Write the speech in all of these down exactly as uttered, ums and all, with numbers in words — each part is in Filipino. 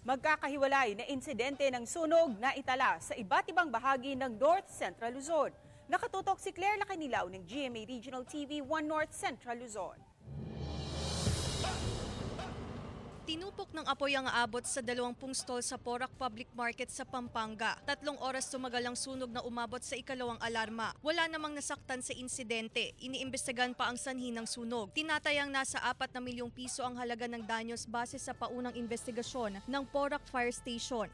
Magkakahiwalay na insidente ng sunog na itala sa iba't ibang bahagi ng North Central Luzon. Nakatutok si Claire Lacanilaw ng G M A Regional T V one North Central Luzon. Tinupok ng apoy ang aabot sa dalawampung stall sa Porac Public Market sa Pampanga. Tatlong oras tumagal ang sunog na umabot sa ikalawang alarma. Wala namang nasaktan sa insidente. Iniimbestigahan pa ang sanhi ng sunog. Tinatayang nasa apat na milyong piso ang halaga ng danyos base sa paunang investigasyon ng Porac Fire Station.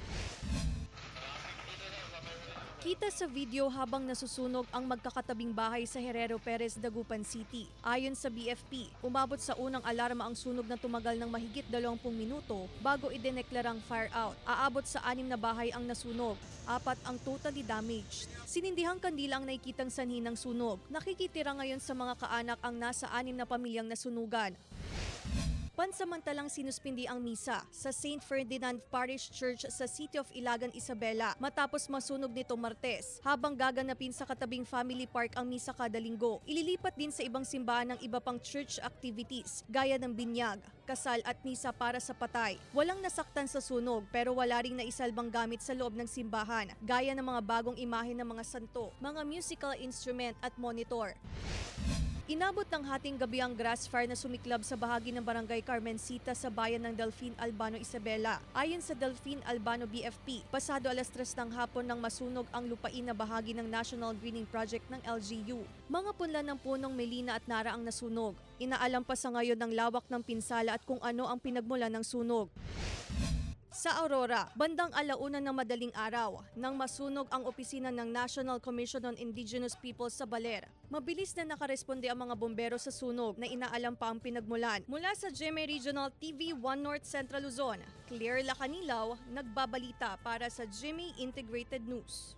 Kita sa video habang nasusunog ang magkakatabing bahay sa Herrero Perez, Dagupan City. Ayon sa B F P, umabot sa unang alarma ang sunog na tumagal ng mahigit dalawampung minuto bago idineklarang fire out. Aabot sa anim na bahay ang nasunog, apat ang totally damaged. Sinindihang kandila ang nakikitang sanhi ng sunog. Nakikitira ngayon sa mga kaanak ang nasa anim na pamilyang nasunugan. Pansamantalang sinuspindi ang misa sa Saint Ferdinand Parish Church sa City of Ilagan, Isabela matapos masunog nito Martes, habang gaganapin sa katabing family park ang misa kada linggo. Ililipat din sa ibang simbahan ng iba pang church activities gaya ng binyag, kasal at misa para sa patay. Walang nasaktan sa sunog pero wala ring naisalbang gamit sa loob ng simbahan gaya ng mga bagong imahe ng mga santo, mga musical instrument at monitor. Inabot ng hating gabi ang grass fire na sumiklab sa bahagi ng Barangay Carmencita sa bayan ng Delfin Albano, Isabela. Ayon sa Delfin Albano B F P, pasado alas tres ng hapon nang masunog ang lupain na bahagi ng National Greening Project ng L G U. Mga punla ng punong Melina at Nara ang nasunog. Inaalam pa sa ngayon ng lawak ng pinsala at kung ano ang pinagmulan ng sunog. Sa Aurora, bandang alauna ng madaling araw, nang masunog ang opisina ng National Commission on Indigenous Peoples sa Baler. Mabilis na nakaresponde ang mga bombero sa sunog na inaalam pa ang pinagmulan. Mula sa G M A Regional T V one North Central Luzon, Claire Lacanilaw, nagbabalita para sa G M A Integrated News.